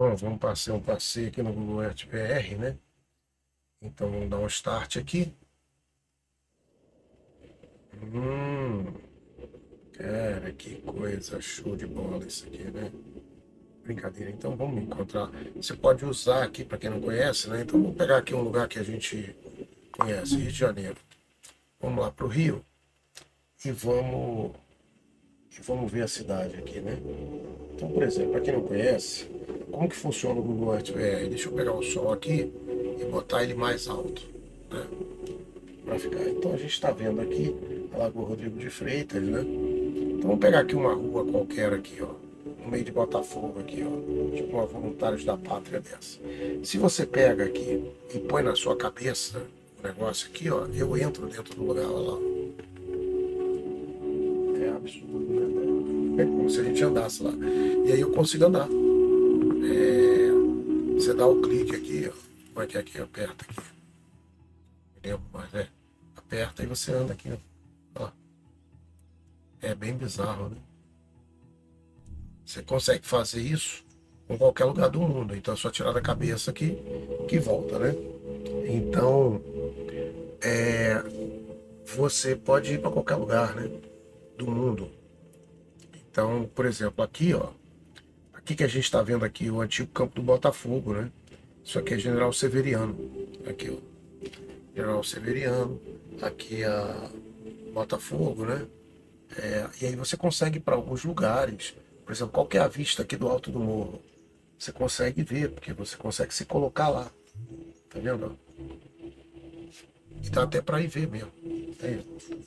Bom, vamos fazer um passeio aqui no Google Earth VR, né? Então vamos dar um start aqui. Hum, cara, que coisa show de bola isso aqui, né? Brincadeira. Então vamos encontrar. Você pode usar aqui para quem não conhece, né? Então vamos pegar aqui um lugar que a gente conhece, Rio de Janeiro. Vamos lá para o Rio e vamos ver a cidade aqui, né? Então, por exemplo, para quem não conhece, como que funciona o Google Earth VR? Deixa eu pegar o sol aqui e botar ele mais alto, né? Para ficar. Então a gente está vendo aqui a Lagoa Rodrigo de Freitas, né? Então vamos pegar aqui uma rua qualquer aqui, ó, no meio de Botafogo aqui, ó, tipo uma Voluntários da Pátria dessa. Se você pega aqui e põe na sua cabeça o negócio aqui, ó, eu entro dentro do lugar, olha lá. É absurdo, né? É como se a gente andasse lá. E aí eu consigo andar. Você dá o clique aqui, ó. Como é que é aqui? Aperta aqui. Entendeu? Mas aperta e você anda aqui, ó. É bem bizarro, né? Você consegue fazer isso em qualquer lugar do mundo. Então é só tirar da cabeça que volta, né? Então você pode ir para qualquer lugar, né? Do mundo. Então, por exemplo, aqui, ó. Aqui que a gente está vendo aqui o antigo campo do Botafogo, né? Isso aqui é General Severiano. Aqui, ó. General Severiano. Aqui a Botafogo, né? E aí você consegue ir para alguns lugares. Por exemplo, qual que é a vista aqui do alto do morro? Você consegue ver, porque você consegue se colocar lá. Tá vendo? E dá até para ir ver mesmo. Aí.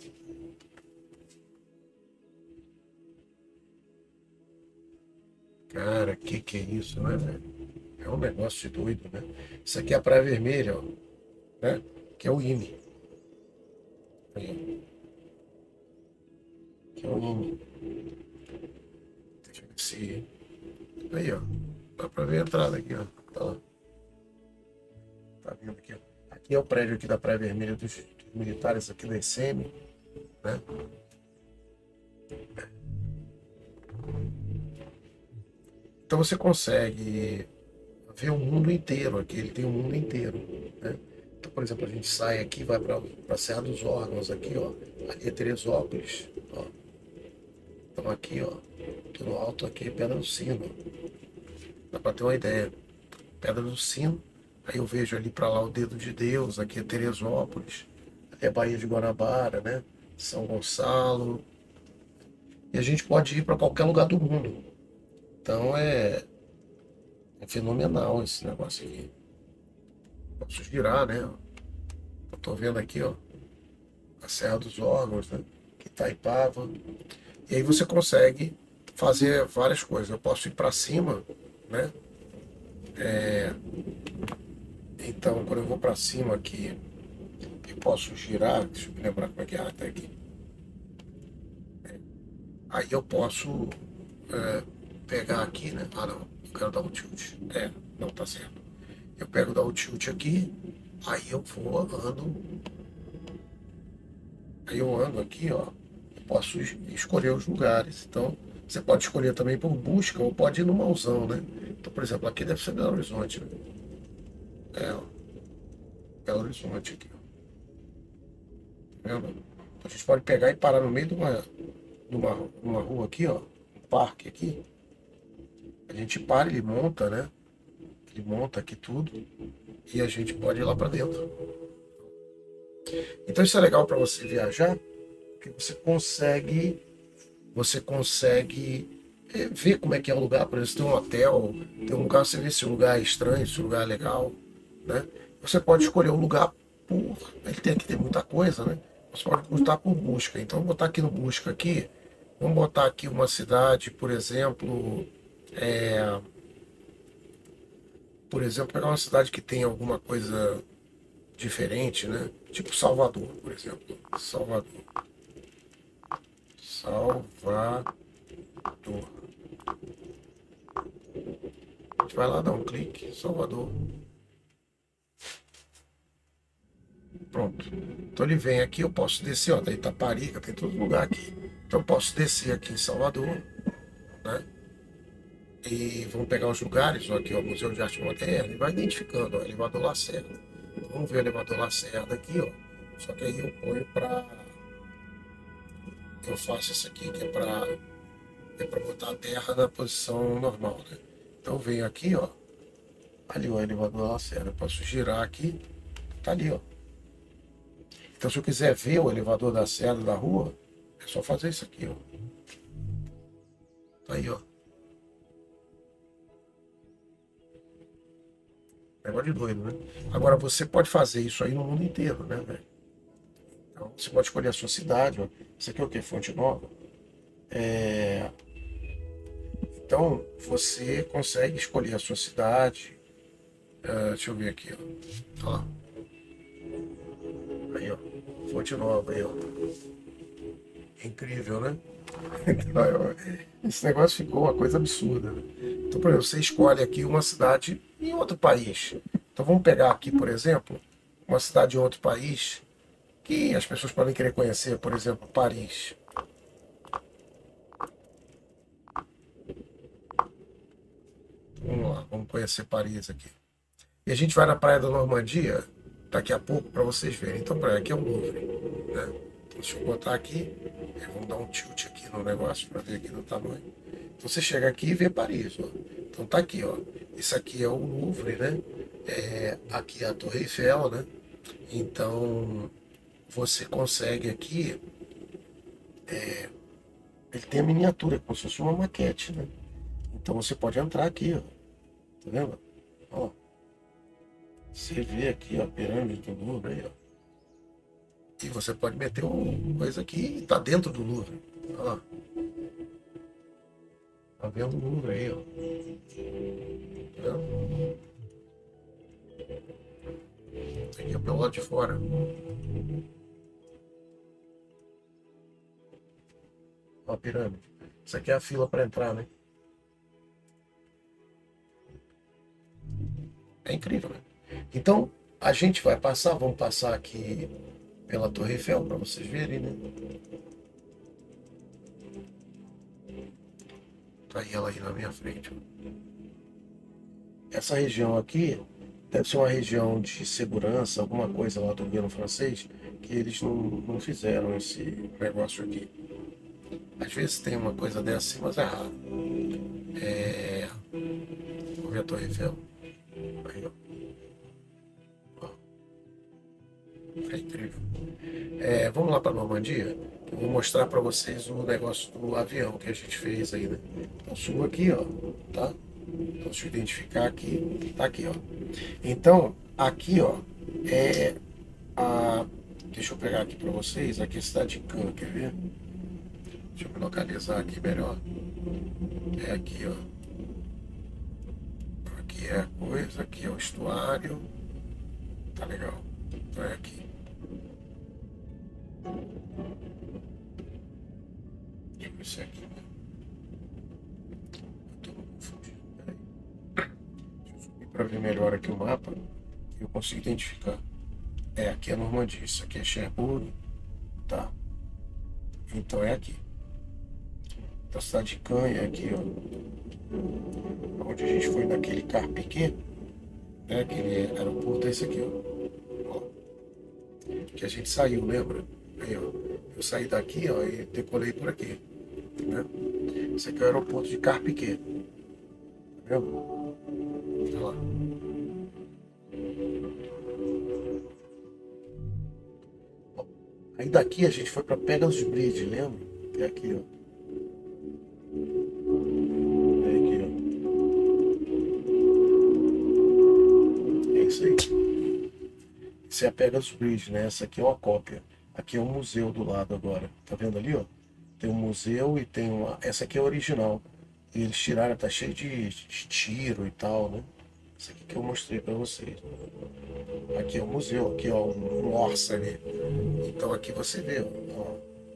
Cara, que é isso, né, velho? É um negócio de doido, né? Isso aqui é a Praia Vermelha, ó, né? Que é o IME. Aí, que é o IME. Deixa eu ver se. Aí, ó. Dá pra ver a entrada aqui, ó. Tá lá. Tá vendo aqui, ó. Aqui é o prédio aqui da Praia Vermelha dos militares aqui da ICM, né? Então você consegue ver o mundo inteiro aqui, ele tem o mundo inteiro, né? Então, por exemplo, a gente sai aqui, vai para a Serra dos Órgãos aqui, ó. Ali é Teresópolis, ó. Então aqui, ó, aqui no alto aqui é Pedra do Sino. Dá para ter uma ideia. Pedra do Sino. Aí eu vejo ali para lá o Dedo de Deus, aqui é Teresópolis, ali é Baía de Guanabara, né? São Gonçalo. E a gente pode ir para qualquer lugar do mundo. Então é fenomenal esse negócio aqui. Posso girar, né? Eu tô vendo aqui, ó, a Serra dos Órgãos, né? Que Itaipava. E aí você consegue fazer várias coisas. Eu posso ir para cima, né? Então, quando eu vou para cima aqui, eu posso girar. Deixa eu me lembrar como é que é até aqui. Aí eu posso pegar aqui, né? Ah, não. Eu quero dar um tilt. Não, tá certo. Eu pego, dar o tilt aqui. Aí eu vou, ando. Aí eu ando aqui, ó. Eu posso escolher os lugares. Então, você pode escolher também por busca ou pode ir no mãozão, né? Então, por exemplo, aqui deve ser Belo Horizonte, né? Ó, Belo Horizonte aqui, ó. Tá vendo? Então, a gente pode pegar e parar no meio de uma rua aqui, ó. Um parque aqui. A gente para, ele monta, né? Ele monta aqui tudo. E a gente pode ir lá para dentro. Então isso é legal para você viajar, porque você consegue ver como é que é o lugar. Por exemplo, se tem um hotel, tem um lugar, você vê se o lugar é estranho, se o lugar é legal, né? Você pode escolher o lugar por. Ele tem que ter muita coisa, né? Você pode botar por busca. Então, vou botar aqui no busca aqui. Vamos botar aqui uma cidade, por exemplo, pegar uma cidade que tem alguma coisa diferente, né? Tipo Salvador, por exemplo. Salvador. Salvador. A gente vai lá dar um clique. Salvador. Pronto. Então ele vem aqui, eu posso descer, ó, da Itaparica, tem todo lugar aqui. Então eu posso descer aqui em Salvador, né? E vamos pegar os lugares, ó, aqui, ó, Museu de Arte Moderna, e vai identificando, ó, elevador Lacerda. Então, vamos ver o elevador Lacerda aqui, ó. Só que aí eu ponho para. Eu faço isso aqui que é para botar a terra na posição normal, né? Então eu venho aqui, ó. Ali, ó, o elevador Lacerda. Eu posso girar aqui, tá ali, ó. Então se eu quiser ver o elevador da Serra da rua, é só fazer isso aqui, ó. Tá aí, ó. Negócio de doido, né? Agora você pode fazer isso aí no mundo inteiro, né, velho? Então você pode escolher a sua cidade, ó. Isso aqui é o quê? Fonte Nova. É... Então você consegue escolher a sua cidade. Deixa eu ver aqui, ó. Ó lá. Aí, ó. Fonte Nova, aí, ó. Incrível, né? Então, esse negócio ficou uma coisa absurda, né? Então, por exemplo, você escolhe aqui uma cidade em outro país. Então vamos pegar aqui, por exemplo, uma cidade em outro país que as pessoas podem querer conhecer, por exemplo, Paris. Vamos lá, vamos conhecer Paris aqui. E a gente vai na Praia da Normandia daqui a pouco para vocês verem. Então, para aqui é o Louvre, né? Então, deixa eu botar aqui. Vamos dar um tilt aqui no negócio para ver aqui no tamanho. Então, você chega aqui e vê Paris, ó. Então tá aqui, ó. Isso aqui é o Louvre, né? Aqui é a Torre Eiffel, né? Então você consegue aqui. Ele tem a miniatura, como se fosse uma maquete, né? Então você pode entrar aqui, ó. Tá vendo? Ó. Você vê aqui, ó, a pirâmide do Louvre aí, ó. E você pode meter uma coisa aqui e tá dentro do Louvre. Olha lá. Tá vendo o Louvre aí, ó. Tá vendo? Aqui é pelo lado de fora. Ó, a pirâmide. Isso aqui é a fila para entrar, né? É incrível, né? Então, a gente vai passar, vamos passar aqui pela Torre Eiffel para vocês verem, né? Tá aí ela aí na minha frente. Essa região aqui deve ser uma região de segurança, alguma coisa lá do governo francês, que eles não fizeram esse negócio aqui. Às vezes tem uma coisa dessa, mas é raro. Vamos ver a Torre Eiffel. Aí, ó. É incrível. Vamos lá para a Normandia. Eu vou mostrar para vocês o negócio do avião que a gente fez aí, né? Então subo aqui, ó, tá? Então deixa eu identificar aqui, tá aqui, ó. Então aqui, ó, é a. Deixa eu pegar aqui para vocês. Aqui é a cidade de Cannes, quer ver? Deixa eu me localizar aqui melhor. É aqui, ó. Aqui é a coisa, aqui é o estuário. Tá legal. Então é aqui. Deixa eu ver se é aqui, né? Eu tô confundindo. Peraí. Deixa eu subir para ver melhor aqui o mapa. Que eu consigo identificar. Aqui é a Normandia. Isso aqui é Cherbourg. Tá. Então é aqui. Da cidade de Cannes, aqui, ó. Onde a gente foi naquele Carpiquet. Né? Aquele aeroporto é esse aqui, ó. Que a gente saiu, lembra? Aí, ó, eu saí daqui, ó, e decolei por aqui, né? Esse aqui é o aeroporto de Carpiquet, tá vendo? Olha lá. Ó, aí daqui a gente foi para Pegasus Bridge, lembra? É aqui, ó. É aqui, ó. É isso aí. Isso é a Pegasus Bridge, né? Essa aqui é uma cópia. Aqui é um museu do lado agora. Tá vendo ali, ó? Tem um museu e tem uma. Essa aqui é a original. E eles tiraram, tá cheio de tiro e tal, né? Essa aqui que eu mostrei pra vocês. Aqui é o museu, aqui ó, um Orça ali. Então aqui você vê, ó.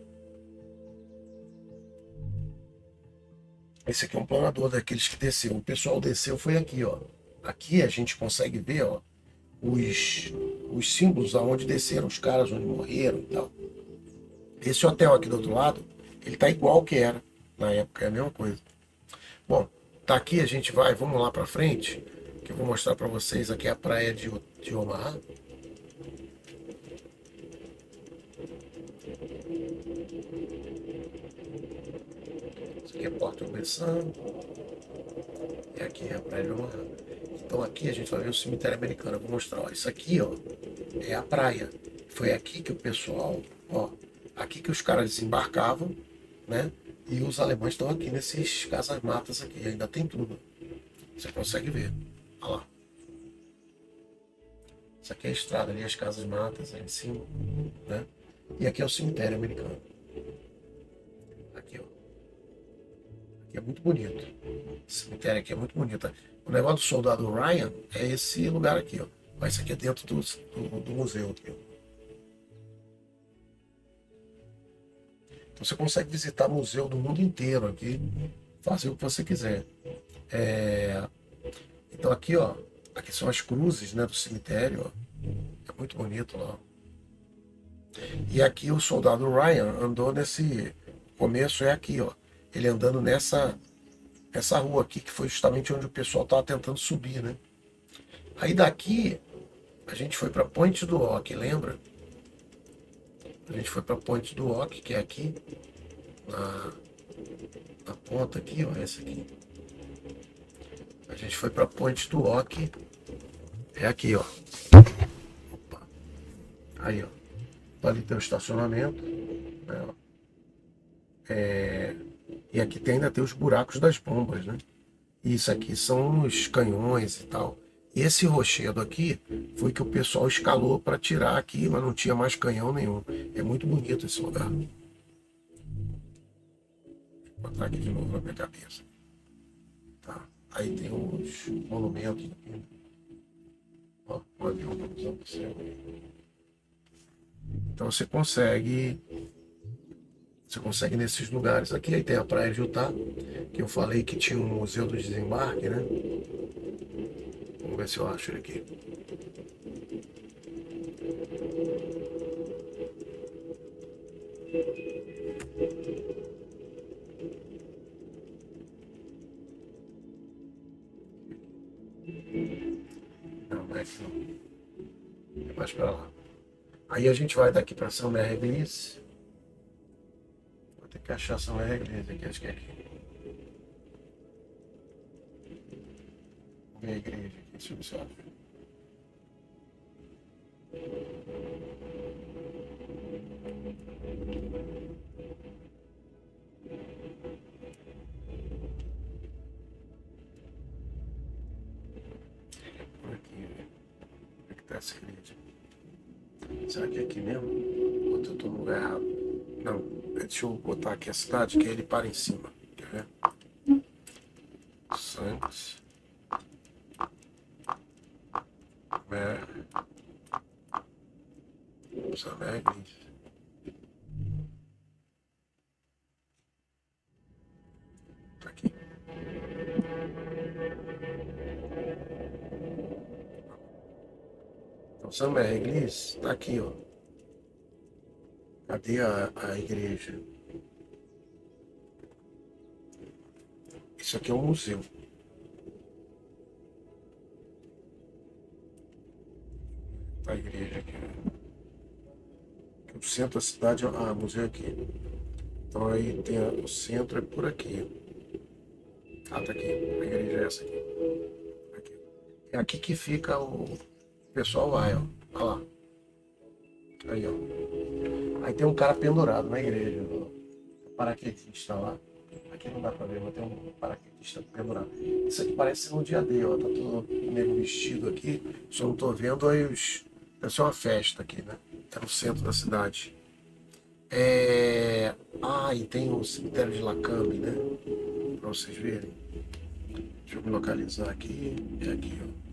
Esse aqui é um planador daqueles que desceu. O pessoal desceu foi aqui, ó. Aqui a gente consegue ver, ó, os símbolos aonde desceram os caras, onde morreram e tal. Esse hotel aqui do outro lado, ele tá igual que era na época, é a mesma coisa. Bom, Daqui a gente vai, vamos lá para frente, que eu vou mostrar para vocês aqui a praia de Omaha. Isso aqui é Porto Começando. E aqui é a praia de Omaha. Então aqui a gente vai ver o cemitério americano. Eu vou mostrar, ó, isso aqui, ó, é a praia. Foi aqui que o pessoal, ó, aqui que os caras desembarcavam, né? E os alemães estão aqui nesses casas-matas aqui, ainda tem tudo. Você consegue ver. Olha lá. Isso aqui é a estrada ali, as casas-matas aí em cima, né? E aqui é o cemitério americano. Aqui, ó. Aqui é muito bonito. Esse cemitério aqui é muito bonito. O negócio do soldado Ryan é esse lugar aqui, ó. Mas isso aqui é dentro do museu aqui, ó. Então você consegue visitar museu do mundo inteiro aqui, fazer o que você quiser. Então aqui, ó, aqui são as cruzes, né, do cemitério, ó. É muito bonito lá. E aqui o soldado Ryan andou nesse começo, é aqui, ó. Ele andando nessa rua aqui, que foi justamente onde o pessoal estava tentando subir, né? Aí daqui a gente foi para Ponte do Oque, lembra? A gente foi para Ponte do Oque, que é aqui, na ponta aqui, ó, essa aqui. A gente foi para Ponte do Oque, é aqui, ó. Opa. Aí, ó. Ali tem o estacionamento, né, ó. E aqui ainda tem os buracos das bombas, né? E isso aqui são os canhões e tal. E esse rochedo aqui foi que o pessoal escalou para tirar aqui, mas não tinha mais canhão nenhum. É muito bonito esse lugar. Vou botar aqui de novo na minha cabeça. Tá. Aí tem os monumentos aqui. Ó, um avião cruzando o céu. Então você consegue nesses lugares aqui. Aí tem a praia de Utah, que eu falei que tinha um museu do desembarque, né? Vamos ver se eu acho ele aqui. Não é aqui não. É mais pra lá. Aí a gente vai daqui pra São Merreglice. Vou ter que achar São Merreglice aqui, acho que é aqui. Vou ver a igreja aqui, deixa eu ver se eu acho. Por aqui, velho. Como é que tá essa igreja? Será que é aqui mesmo? Ou eu tô no lugar errado? Não, deixa eu botar aqui a cidade, que aí ele para em cima. Quer ver? Santos. São Merreglice. Tá aqui. Então, São Merreglice tá aqui, ó. Cadê a igreja? Isso aqui é um museu. A igreja aqui. O centro da cidade, o museu aqui. Então aí tem o centro é por aqui. Ah, tá aqui. A igreja é essa aqui. Aqui. É aqui que fica o pessoal vai, ó. Olha lá. Aí, ó. Aí tem um cara pendurado na igreja. Ó. Paraquedista lá. Aqui não dá pra ver, mas tem um paraquedista pendurado. Isso aqui parece ser um dia D, ó. Tá todo meio vestido aqui. Só não tô vendo aí os. Deve ser uma festa aqui, né? Tá no centro da cidade. E tem o cemitério de Lacambe, né? Pra vocês verem. Deixa eu me localizar aqui. É aqui, ó.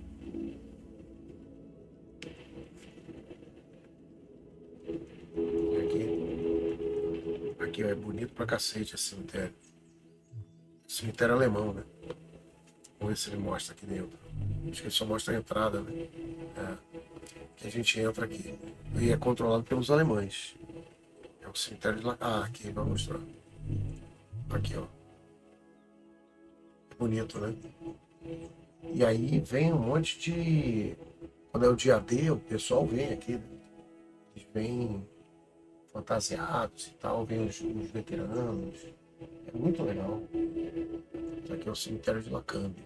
Aqui, ó, é bonito pra cacete esse cemitério. Cemitério alemão, né? Vamos ver se ele mostra aqui dentro. Acho que ele só mostra a entrada, né? Que a gente entra aqui. E é controlado pelos alemães. É o cemitério de lá. Aqui, vai mostrar. Aqui, ó. bonito, né? E aí vem um monte de... Quando é o dia D, o pessoal vem aqui, né? Eles vêm fantasiados e tal, vem os veteranos. É muito legal. Isso aqui é o cemitério de Lacambe.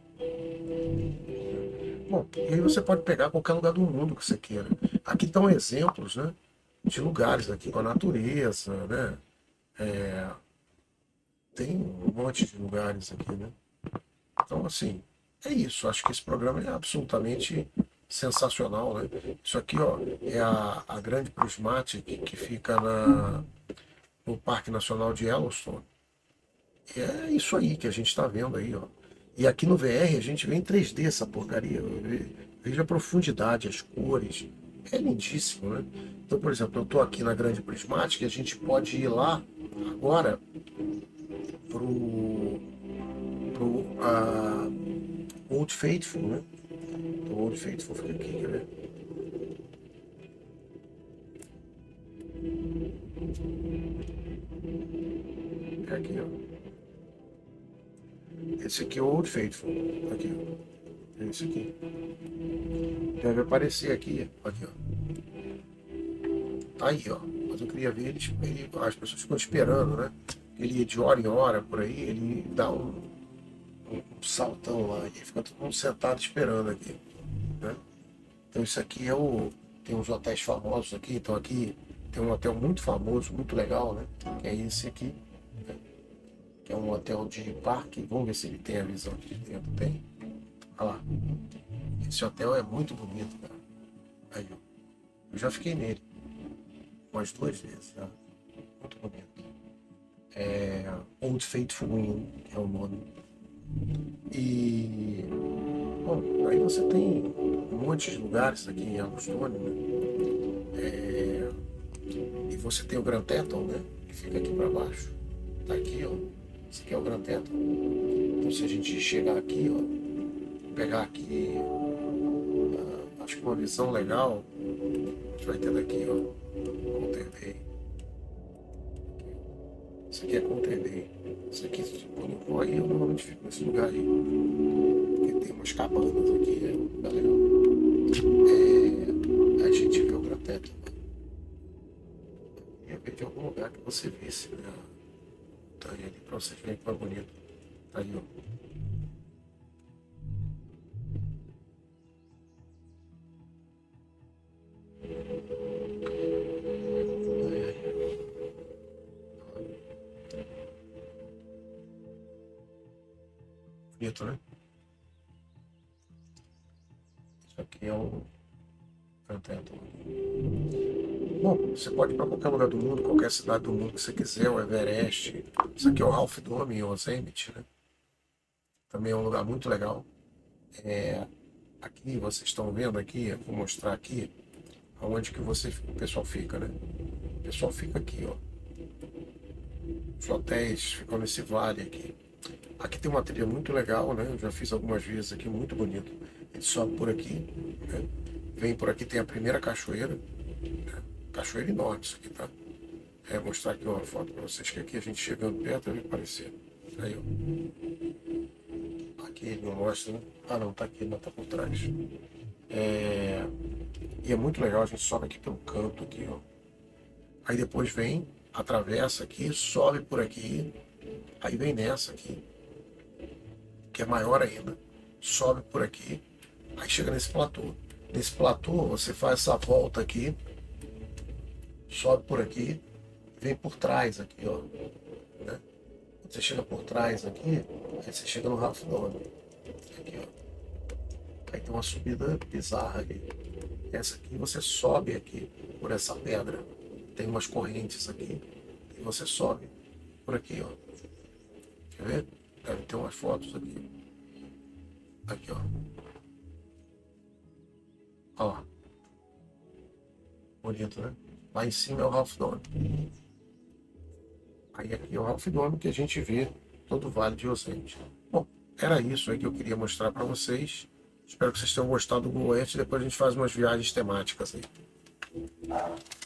Bom, e aí você pode pegar qualquer lugar do mundo que você queira. Aqui estão exemplos, né, de lugares aqui com a natureza, né? Tem um monte de lugares aqui, né? Então, assim, é isso. Acho que esse programa é absolutamente sensacional, né? Isso aqui, ó, é a Grande Prismatic que fica no Parque Nacional de Yellowstone. E é isso aí que a gente está vendo aí, ó. E aqui no VR a gente vê em 3D essa porcaria. Veja a profundidade, as cores. É lindíssimo, né? Então, por exemplo, eu estou aqui na Grande Prismatic e a gente pode ir lá agora pro Old Faithful, né? O Old Faithful fica aqui, quer ver? É aqui, ó. Esse aqui é o Old Faithful. Aqui, ó. É esse aqui. Deve aparecer aqui, ó. Aqui, ó. Tá aí, ó. Mas eu queria ver as pessoas ficam esperando, né? Ele ia de hora em hora por aí, ele dá um saltão lá e fica todo mundo sentado esperando aqui, né? Então isso aqui é tem uns hotéis famosos aqui, então aqui tem um hotel muito famoso, muito legal, né? Que é esse aqui, né? Que é um hotel de parque. Vamos ver se ele tem a visão aqui de dentro. Tem. Olha lá. Esse hotel é muito bonito, cara. Aí, ó. Eu já fiquei nele umas 2 vezes, tá? Muito bonito. Old Faithful Inn é o nome. E bom, aí você tem um monte de lugares aqui em Yellowstone, né? E você tem o Grand Teton, né? Que fica aqui para baixo. Tá aqui, ó. Esse aqui é o Grand Teton. Então se a gente chegar aqui, ó, pegar aqui, acho que uma visão legal, a gente vai ter daqui, ó, Coulter Bay. Isso aqui é Coulter Bay. Isso aqui, tipo, aí eu normalmente fico nesse lugar aí. Porque tem umas cabanas aqui, é um lugar legal. A gente vê o Grand Teton. Eu ver de algum lugar que você visse, né? Tá aí ali pra vocês verem que é bonito. Tá aí, ó. Bonito, né? Isso aqui é o Grand Teton. Bom, você pode ir para qualquer lugar do mundo, qualquer cidade do mundo que você quiser, o Everest. Isso aqui é o Half Dome em Yosemite, né? Também é um lugar muito legal. Aqui, vocês estão vendo aqui, eu vou mostrar aqui aonde que o pessoal fica, né? O pessoal fica aqui, ó. Os hotéis ficam nesse vale aqui. Aqui tem uma trilha muito legal, né? Eu já fiz algumas vezes aqui, muito bonito. Ele sobe por aqui, né? Vem por aqui, tem a primeira cachoeira, né? Cachoeira enorme isso aqui, tá? Mostrar aqui uma foto para vocês, que aqui a gente chegando perto vai aparecer. Aí, ó. Aqui ele não mostra, né? Ah, não, tá aqui, não, tá por trás. E é muito legal, a gente sobe aqui pelo canto aqui, ó. Aí depois vem, atravessa aqui, sobe por aqui, aí vem nessa aqui, que é maior ainda, sobe por aqui, aí chega nesse platô. Nesse platô você faz essa volta aqui, sobe por aqui, vem por trás aqui, ó, né? Você chega por trás aqui, aí você chega no Half Dome, aqui, ó. Aí tem uma subida bizarra aqui. Essa aqui você sobe aqui por essa pedra, tem umas correntes aqui e você sobe por aqui, ó. Quer ver? Deve ter umas fotos aqui. Aqui, ó. Ó. Bonito, né? Lá em cima é o Half Dome. Aí aqui é o Half Dome que a gente vê todo o Vale de Yosemite. Bom, era isso aí que eu queria mostrar para vocês. Espero que vocês tenham gostado do Google Earth. Depois a gente faz umas viagens temáticas aí.